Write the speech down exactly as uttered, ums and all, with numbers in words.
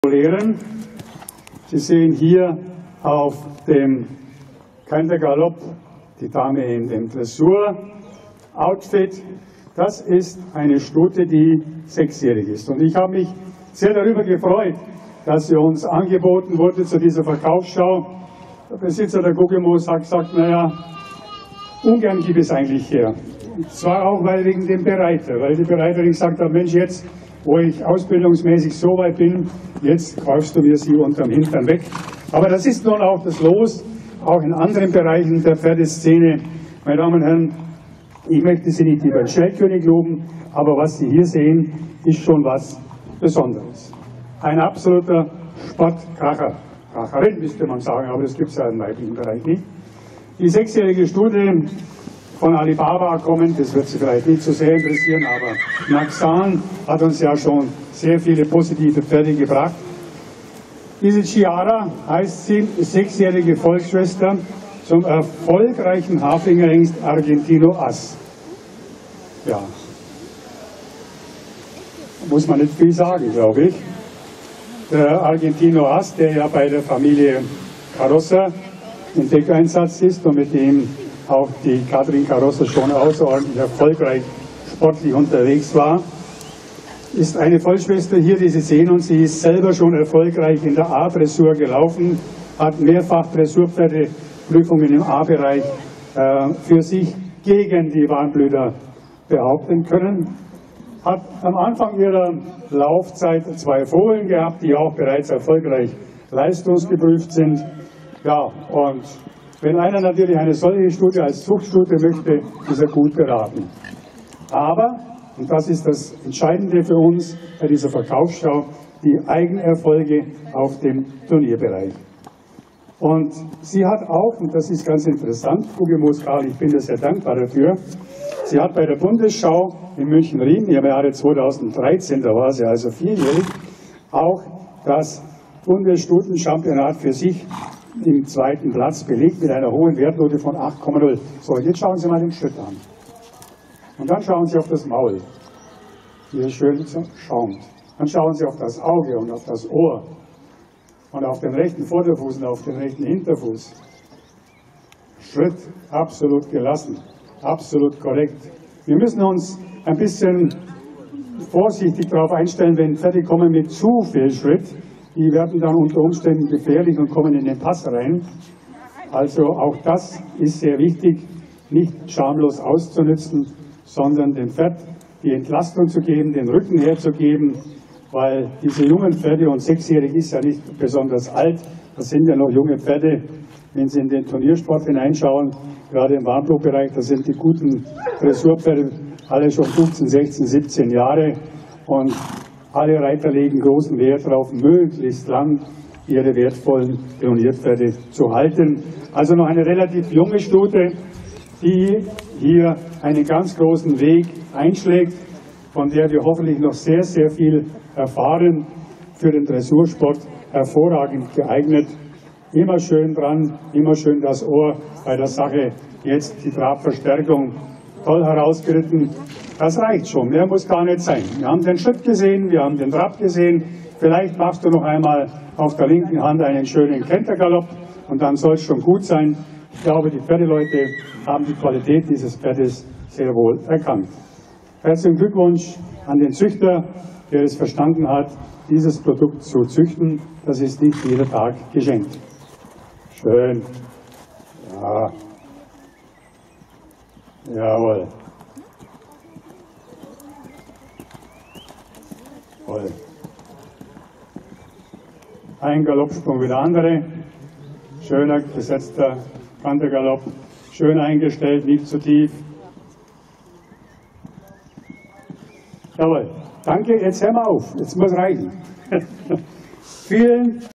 Lehren. Sie sehen hier auf dem Kantergalopp die Dame in dem Dressur-Outfit. Das ist eine Stute, die sechsjährig ist. Und ich habe mich sehr darüber gefreut, dass sie uns angeboten wurde zu dieser Verkaufsschau. Der Besitzer der Guggemos hat gesagt, naja, ungern gebe es eigentlich her. Und zwar auch weil wegen dem Bereiter, weil die Bereiterin gesagt hat, Mensch, jetzt, wo ich ausbildungsmäßig so weit bin, jetzt kaufst du mir sie unterm Hintern weg. Aber das ist nun auch das Los, auch in anderen Bereichen der Pferdeszene. Meine Damen und Herren, ich möchte Sie nicht über den Schnellkönig loben, aber was Sie hier sehen, ist schon was Besonderes. Ein absoluter Sportkracher. Kracherin müsste man sagen, aber das gibt es ja im weiblichen Bereich nicht. Die sechsjährige Stute von Alibaba kommen, das wird Sie vielleicht nicht so sehr interessieren, aber Naxan hat uns ja schon sehr viele positive Pferde gebracht. Diese Chiara heißt sie, sechsjährige Volksschwester zum erfolgreichen Haflingerhengst Argentino Ass. Ja, muss man nicht viel sagen, glaube ich. Der Argentino Ass, der ja bei der Familie Carrozza im Deckeinsatz ist und mit dem auch die Katrin Carrozza schon außerordentlich erfolgreich sportlich unterwegs war, ist eine Vollschwester hier, die Sie sehen, und sie ist selber schon erfolgreich in der A-Dressur gelaufen, hat mehrfach Dressurpferdeprüfungen im A-Bereich äh, für sich gegen die Warmblüter behaupten können, hat am Anfang ihrer Laufzeit zwei Fohlen gehabt, die auch bereits erfolgreich leistungsgeprüft sind. Ja, und wenn einer natürlich eine solche Stute als Zuchtstute möchte, ist er gut beraten. Aber, und das ist das Entscheidende für uns bei dieser Verkaufsschau, die Eigenerfolge auf dem Turnierbereich. Und sie hat auch, und das ist ganz interessant, Guggemos Karl, ich bin dir sehr dankbar dafür, sie hat bei der Bundesschau in München-Riem im Jahre zweitausenddreizehn, da war sie also vierjährig, auch das Bundesstutenchampionat für sich im zweiten Platz belegt mit einer hohen Wertnote von acht Komma null. So, jetzt schauen Sie mal den Schritt an. Und dann schauen Sie auf das Maul, hier schön schaumt. Dann schauen Sie auf das Auge und auf das Ohr und auf den rechten Vorderfuß und auf den rechten Hinterfuß. Schritt absolut gelassen, absolut korrekt. Wir müssen uns ein bisschen vorsichtig darauf einstellen, wenn Pferde kommen mit zu viel Schritt. Die werden dann unter Umständen gefährlich und kommen in den Pass rein. Also auch das ist sehr wichtig, nicht schamlos auszunützen, sondern dem Pferd die Entlastung zu geben, den Rücken herzugeben, weil diese jungen Pferde, und sechsjährig ist ja nicht besonders alt, das sind ja noch junge Pferde, wenn Sie in den Turniersport hineinschauen, gerade im Warmblutbereich, da sind die guten Dressurpferde alle schon fünfzehn, sechzehn, siebzehn Jahre und alle Reiter legen großen Wert darauf, möglichst lang ihre wertvollen Pionierpferde zu halten. Also noch eine relativ junge Stute, die hier einen ganz großen Weg einschlägt, von der wir hoffentlich noch sehr, sehr viel erfahren, für den Dressursport hervorragend geeignet. Immer schön dran, immer schön das Ohr bei der Sache. Jetzt die Trabverstärkung toll herausgeritten. Das reicht schon, mehr muss gar nicht sein. Wir haben den Schritt gesehen, wir haben den Trab gesehen. Vielleicht machst du noch einmal auf der linken Hand einen schönen Kentergalopp und dann soll es schon gut sein. Ich glaube, die Pferdeleute haben die Qualität dieses Pferdes sehr wohl erkannt. Herzlichen Glückwunsch an den Züchter, der es verstanden hat, dieses Produkt zu züchten. Das ist nicht jeder Tag geschenkt. Schön. Ja. Jawohl. Toll. Ein Galoppsprung wie der andere. Schöner gesetzter Kantergalopp. Schön eingestellt, nicht zu tief. Jawohl. Danke, jetzt hör mal auf. Jetzt muss reichen. Vielen